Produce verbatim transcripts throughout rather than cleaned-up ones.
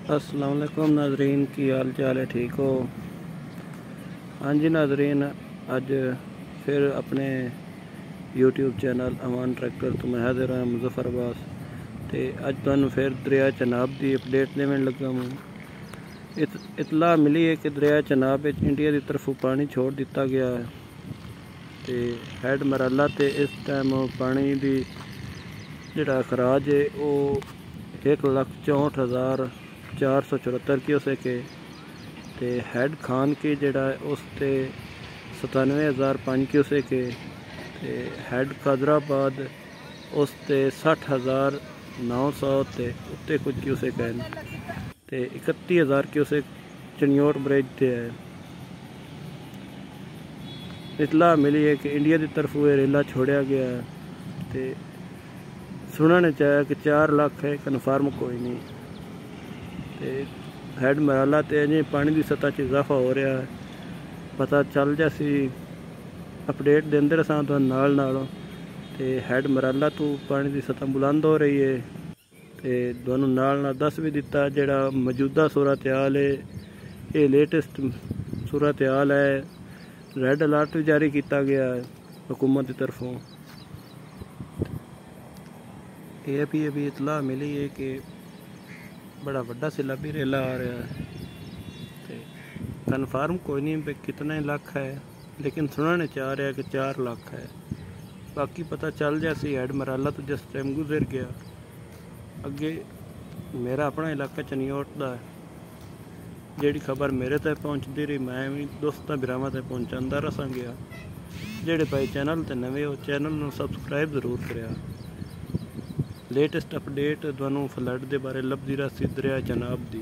अस्सलाम वालेकुम नाजरीन, की हाल चाल है? ठीक हो? हाँ जी नाजरीन, अज फिर अपने यूट्यूब चैनल अमान ट्रैक्टर तो मैं हाजिर हाँ मुजफ्फराबाद। तो अज तुहानू फिर दरिया चनाब की अपडेट देने लगा हूँ। इत, इतला मिली है कि दरिया चनाब इंडिया की तरफों पानी छोड़ दिता गया है। तो हैड मराला ते इस टाइम पानी की जिहड़ा खराज है वो एक लख चौंठ हज़ार चार सौ चौहत्तर क्यूसेक है। ते हैड खान की जड़ा उस ते सतानवे हज़ार पाँच क्यूसेक है। ते हैड कादराबाद उस ते सठ हज़ार नौ सौ ते उत्ते कुछ क्यूसेक है। ते इकत्ती हज़ार क्यूसेक चनियोट ब्रिज ते है। इतला मिली है कि इंडिया की तरफ वो रेला छोड़ा गया है। ते सुनने चाहे कि चार लाख है, कन्फर्म कोई नहीं। ते हैड मराला ते अजें पानी की सतह च इजाफा हो रहा है। पता चल जासी अपडेट देंदे रसां तुहानू नाल नाल। ते हैड मराला तो पानी की सतह बुलंद हो रही है। ते तुहानू नाल नाल दस भी दिता जिहड़ा मौजूदा सूरत हाल है, ये लेटेस्ट सूरत हाल है। रेड अलर्ट भी जारी किया गया है हुकूमत की तरफों। ये भी अभी इतला मिली है कि बड़ा वड्डा सैलाबी रेला आ रहा है। तो कन्फर्म कोई नहीं भाई कितने लाख है, लेकिन सुनने चाह रहा है कि चार लाख है। बाकी पता चल जासी हैड मराला तो जिस टाइम गुजर गया। अगे मेरा अपना इलाका चनियोट का है, जिहड़ी खबर मेरे तक पहुँचती रही मैं भी दोस्तों बिरावां तक पहुँचाता रसा गया। जिहड़े भाई चैनल ते नवे हो चैनल नू सबसक्राइब जरूर करिया। लेटेस्ट अपडेट तुहानू फ्लड के बारे लभदी रही दरिया चनाब की।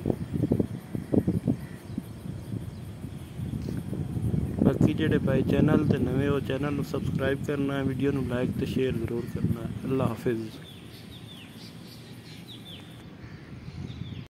बाकी जिहड़े भाई चैनल ते नवे हो चैनल नू सबसक्राइब करना, वीडियो नू लाइक ते शेयर जरूर करना। अल्लाह हाफिज़।